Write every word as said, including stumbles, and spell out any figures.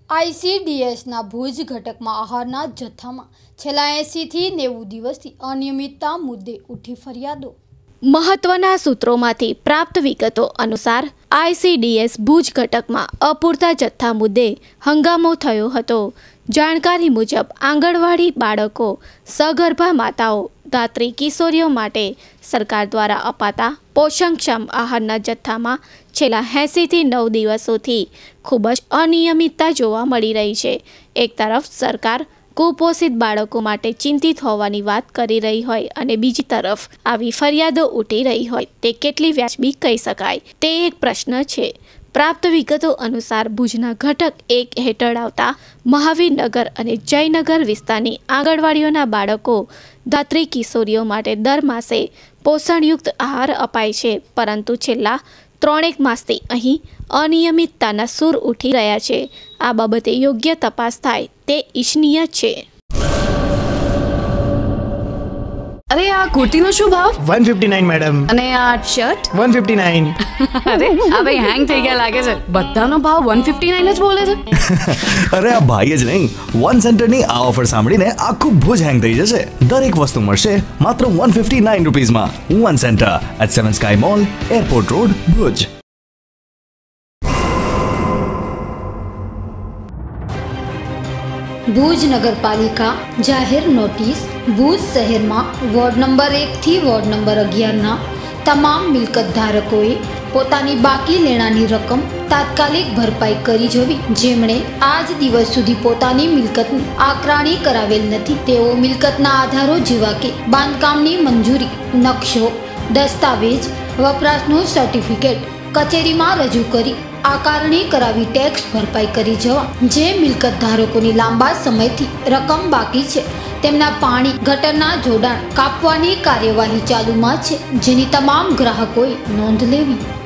આઈસીડીએસના ભુજ ઘટકમાં આહારના જથ્થામાં છેલ્લા એંસીથી નેવું દિવસથી અનિયમિતતા મુદ્દે ઉઠી ફરિયાદો। મહત્વના સૂત્રોમાંથી પ્રાપ્ત વિગતો અનુસાર આઈસીડીએસ ભુજ ઘટકમાં અપૂરતા જથ્થા મુદ્દે હંગામો થયો હતો। જાણકારી મુજબ આંગણવાડી બાળકો, સગર્ભા માતાઓ, ધાત્રી કિશોરીઓ માટે સરકાર દ્વારા અપાતા પોષણક્ષમ આહારના જથ્થામાં છેલ્લા એંસીથી નવ દિવસોથી ખૂબ જ અનિયમિતતા જોવા મળી રહી છે। એક તરફ સરકાર કુપોષિત બાળકો માટે ચિંતિત હોવાની વાત કરી રહી હોય અને બીજી તરફ આવી ફરિયાદો ઉઠી રહી હોય તે કેટલી વ્યાજબી કહી શકાય તે એક પ્રશ્ન છે। પ્રાપ્ત વિગતો અનુસાર ભુજના ઘટક એક હેઠળ આવતા મહાવીરનગર અને જયનગર વિસ્તારની આંગણવાડીઓના બાળકો, ધાત્રી કિશોરીઓ માટે દર માસે પોષણયુક્ત આહાર અપાય છે, પરંતુ છેલ્લા ત્રણેક માસથી અહીં અનિયમિતતાના સૂર ઉઠી રહ્યા છે। આ બાબતે યોગ્ય તપાસ થાય તે ઈચ્છનીય છે। અરે આ કુર્તીનો શું ભાવ? one fifty-nine madam. અને આ શર્ટ? one fifty-nine। અરે આ ભાઈ હેંગ થઈ ગયા લાગે છે, બધાનો ભાવ one fifty-nine જ બોલે છે। અરે આ ભાઈ જ નહીં, વન સેન્ટરની આ ઓફર સાંભળીને આખું ભુજ હેંગ થઈ જશે। દરેક વસ્તુ મળશે માત્ર one fifty-nine રૂપીસમાં। One centre at seven sky mall, airport road, Bhuj. Bhuj નગરપાલિકા જાહેર નોટિસ। ભુજ શહેરમાં વોર્ડ નંબર એક થી વોર્ડ નંબર અગિયારના તમામ મિલકત ધારકોએ પોતાની બાકી લેણાની રકમ તાત્કાલિક ભરપાઈ કરી જોવી। જેમણે આજ દિવસ સુધી પોતાની મિલકતની આકરાણી કરાવેલ નથી તેઓ મિલકતના આધારો જેવા કે બાંધકામની મંજૂરી, નકશો, દસ્તાવેજ, વપરાશનું સર્ટિફિકેટ કચેરીમાં રજૂ કરી આકારણી કરાવી ટેક્સ ભરપાઈ કરી જવા। જે મિલકત ધારકોની લાંબા સમયથી રકમ બાકી છે તેમના પાણી ગટરના જોડાણ કાપવાની કાર્યવાહી ચાલુમાં છે, જેની તમામ ગ્રાહકોએ નોંધ લેવી।